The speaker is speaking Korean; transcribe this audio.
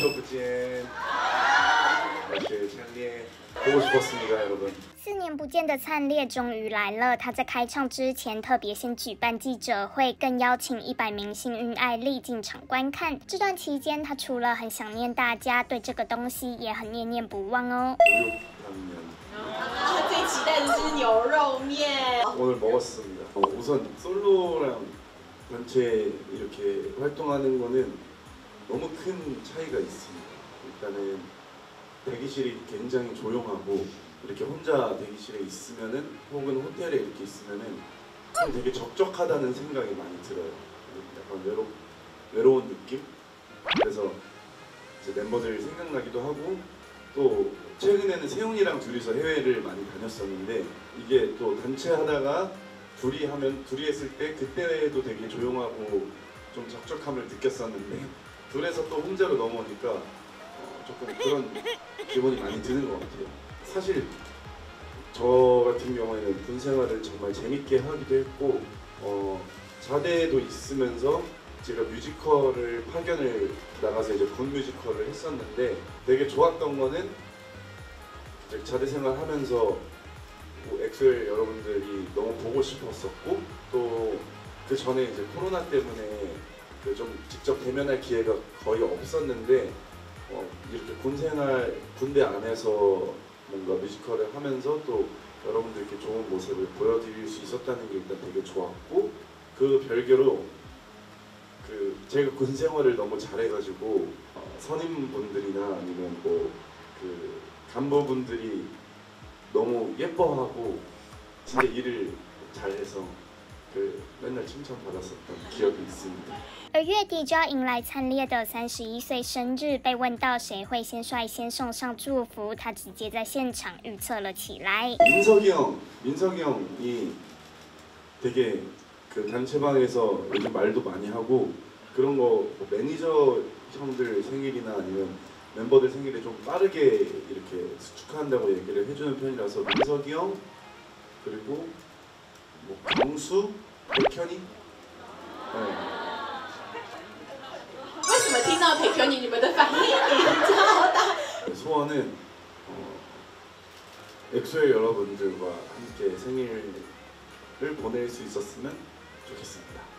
好久不见. 다시 찬리에 보고 싶었습니다, 여러분. 4年不见的灿烈终于来了。他在开唱之前特别先举办记者会，更邀请100名幸运爱丽进场观看。这段期间，他除了很想念大家，对这个东西也很念念不忘哦。 最期待的是牛肉面。 오늘 먹었습니다. 우선 솔로랑 단체 이렇게 활동하는 거는 너무 큰 차이가 있습니다. 일단은 대기실이 굉장히 조용하고 이렇게 혼자 대기실에 있으면은 혹은 호텔에 이렇게 있으면은 좀 되게 적적하다는 생각이 많이 들어요. 약간 외로운 느낌? 그래서 이제 멤버들 생각나기도 하고 또 최근에는 세훈이랑 둘이서 해외를 많이 다녔었는데 이게 또 단체 하다가 둘이 했을 때 그때도 되게 조용하고 좀 적적함을 느꼈었는데 둘에서 또 혼자로 넘어오니까 조금 그런 기분이 많이 드는 것 같아요. 사실 저 같은 경우에는 군 생활을 정말 재밌게 하기도 했고 자대도 있으면서 제가 뮤지컬을 파견을 나가서 이제 군 뮤지컬을 했었는데 되게 좋았던 거는 이제 자대 생활 하면서 엑소엘 여러분들이 너무 보고 싶었었고 또 그 전에 이제 코로나 때문에 좀 직접 대면할 기회가 거의 없었는데 이렇게 군 생활 군대 안에서 뭔가 뮤지컬을 하면서 또 여러분들께 좋은 모습을 보여드릴 수 있었다는 게 일단 되게 좋았고 그 별개로 제가 군 생활을 너무 잘해가지고 선임분들이나 아니면 그 간부분들이 너무 예뻐하고 진짜 일을 잘해서 맨날 칭찬받았었던 기억이 있습니다. 而月底就要迎来灿烈的31岁生日，被问到谁会先率先送上祝福，他直接在现场预测了起来。 민석이 형이 되게 그 단체방에서 요즘 말도 많이 하고 그런 거 매니저 형들 생일이나 아니면 멤버들 생일에 좀 빠르게 이렇게 축하한다고 얘기를 해주는 편이라서 민석이 형 그리고 뭐 경수, 백현이. 네. 为什么听到백현이你们的反应超大？ 소원은 엑소의 여러분들과 함께 생일을 보낼 수 있었으면 좋겠습니다.